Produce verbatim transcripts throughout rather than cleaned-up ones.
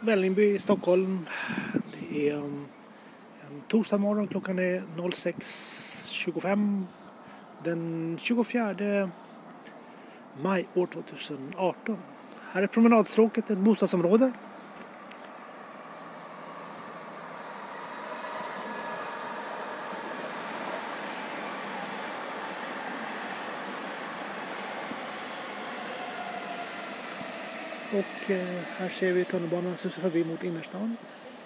Vällingby i Stockholm. Det är en torsdag morgon, klockan är sex tjugofem den tjugofjärde maj år tjugoarton. Här är promenadstråket, ett bostadsområde. Och eh, här ser vi tunnelbanan susar förbi mot innerstan.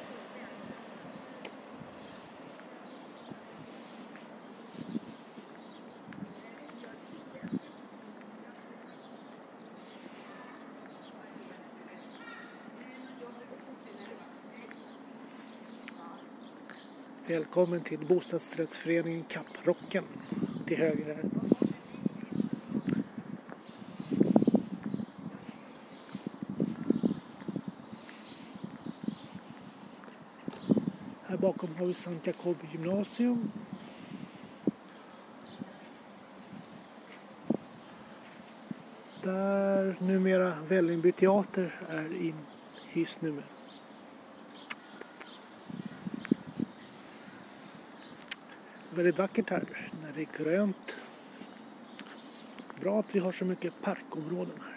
Välkommen till bostadsrättsföreningen Kapprocken till höger här. Här bakom har vi Sankt Jakobi gymnasium. Där numera Vällingby teater är inhyst nummer. Väldigt vackert här när det är grönt. Bra att vi har så mycket parkområden.